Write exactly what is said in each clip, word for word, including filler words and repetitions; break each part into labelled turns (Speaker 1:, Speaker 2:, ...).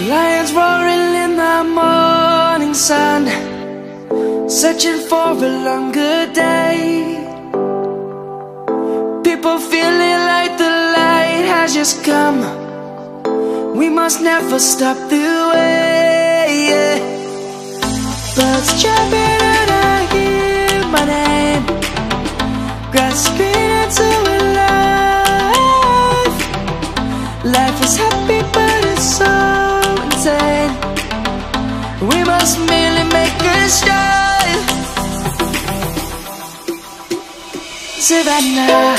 Speaker 1: Lions roaring in the morning sun, searching for a longer day. People feeling like the light has just come. We must never stop the way. Birds chirping and I hear my name, grasping into a life. Life is happy but it's so insane. We must merely make a start. Savannah,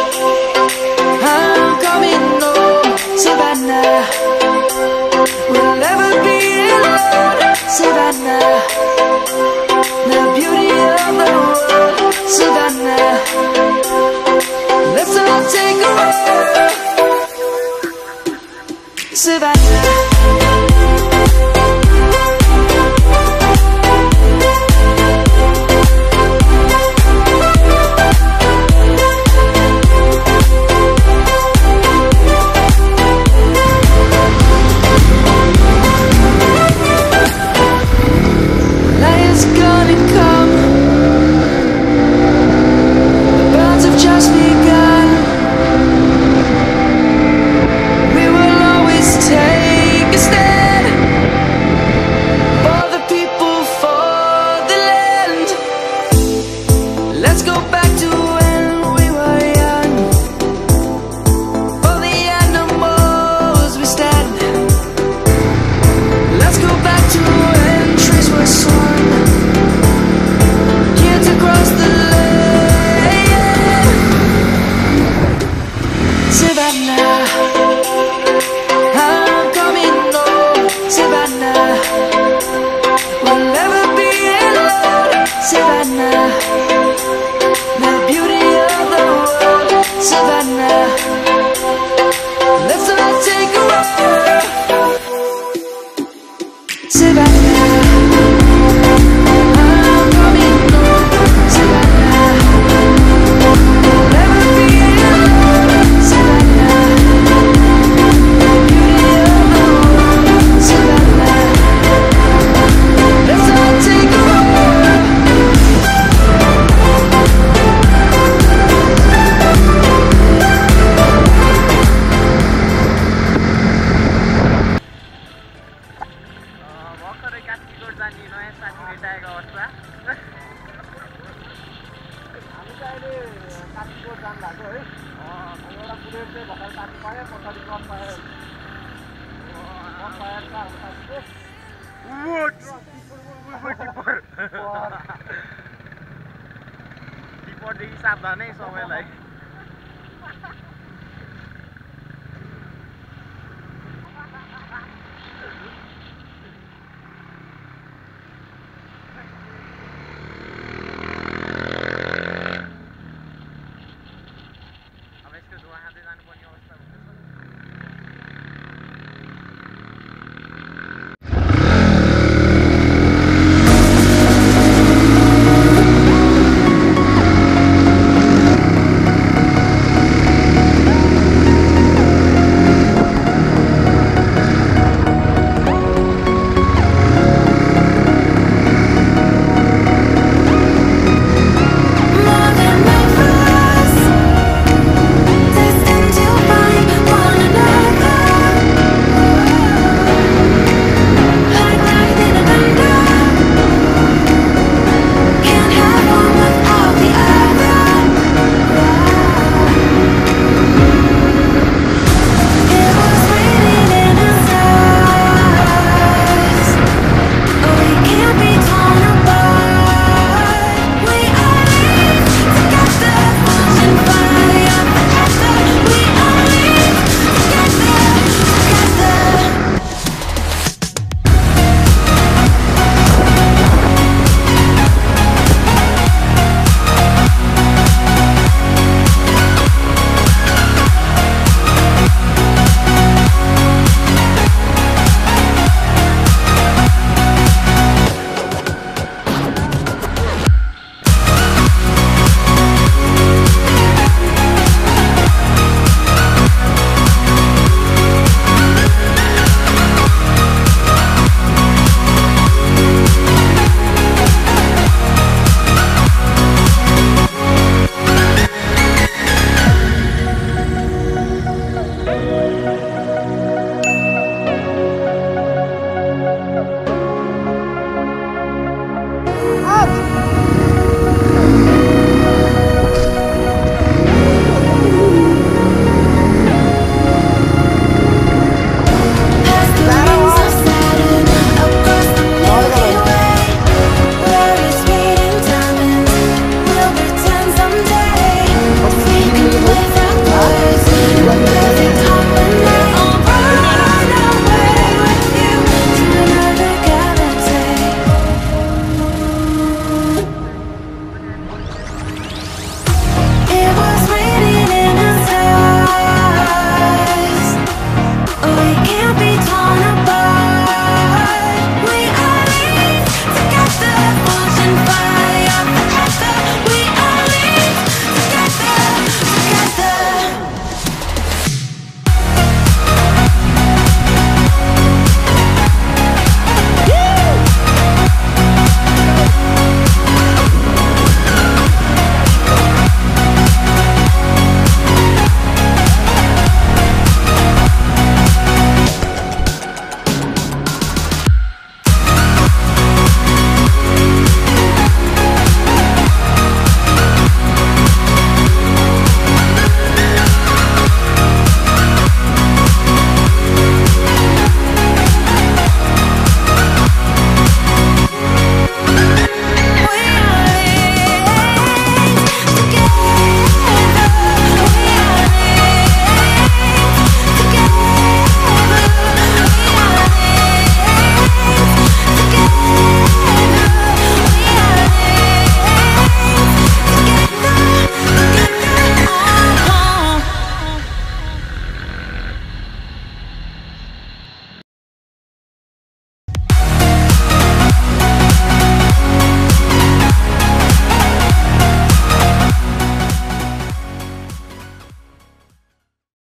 Speaker 1: I'm coming home. Savannah, we'll never be alone. Savannah, the beauty of the world. Savannah, let's all take a walk. Savannah.
Speaker 2: Dipodदेखि सावधानै सबैलाई। अब यसको धुवा खाँदै जानुपर्ने अवस्था हुन्छ।
Speaker 3: be torn apart.